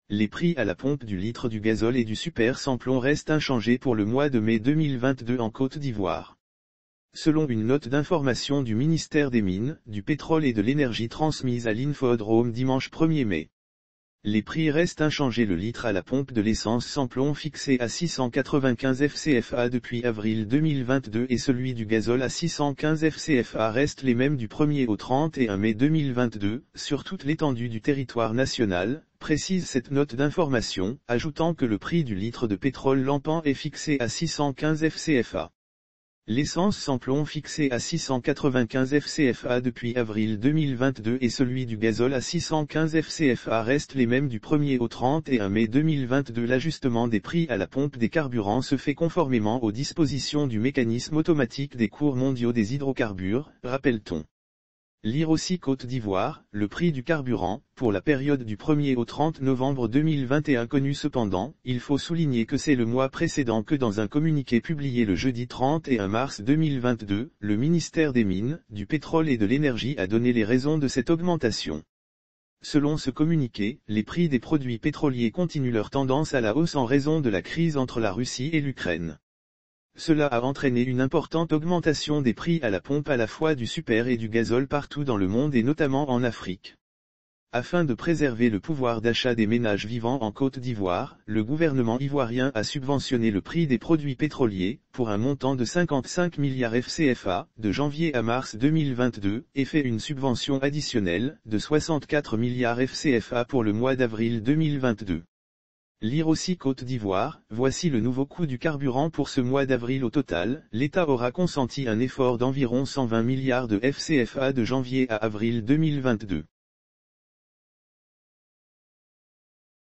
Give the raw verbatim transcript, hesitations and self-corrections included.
Les prix à la pompe du litre du gazole et du super sans-plomb restent inchangés pour le mois de mai deux mille vingt-deux en Côte d'Ivoire. Selon une note d'information du ministère des Mines, du Pétrole et de l'Énergie transmise à l'Infodrome dimanche premier mai. Les prix restent inchangés. Le litre à la pompe de l'essence sans plomb fixé à six cent quatre-vingt-quinze F C F A depuis avril deux mille vingt-deux et celui du gazole à six cent quinze F C F A restent les mêmes du premier au trente et un mai deux mille vingt-deux, sur toute l'étendue du territoire national, précise cette note d'information, ajoutant que le prix du litre de pétrole lampant est fixé à six cent quinze F C F A. L'essence sans plomb fixé à six cent quatre-vingt-quinze F C F A depuis avril deux mille vingt-deux et celui du gazole à six cent quinze F C F A restent les mêmes du premier au trente et un mai deux mille vingt-deux. L'ajustement des prix à la pompe des carburants se fait conformément aux dispositions du mécanisme automatique des cours mondiaux des hydrocarbures, rappelle-t-on. Lire aussi Côte d'Ivoire, le prix du carburant, pour la période du premier au trente novembre deux mille vingt et un connu cependant, il faut souligner que c'est le mois précédent que dans un communiqué publié le jeudi trente et un mars deux mille vingt-deux, le ministère des Mines, du Pétrole et de l'Énergie a donné les raisons de cette augmentation. Selon ce communiqué, les prix des produits pétroliers continuent leur tendance à la hausse en raison de la crise entre la Russie et l'Ukraine. Cela a entraîné une importante augmentation des prix à la pompe à la fois du super et du gazole partout dans le monde et notamment en Afrique. Afin de préserver le pouvoir d'achat des ménages vivant en Côte d'Ivoire, le gouvernement ivoirien a subventionné le prix des produits pétroliers, pour un montant de cinquante-cinq milliards F C F A, de janvier à mars deux mille vingt-deux, et fait une subvention additionnelle, de soixante-quatre milliards F C F A pour le mois d'avril deux mille vingt-deux. Lire aussi Côte d'Ivoire, voici le nouveau coût du carburant pour ce mois d'avril. Au total, l'État aura consenti un effort d'environ cent vingt milliards de F C F A de janvier à avril deux mille vingt-deux.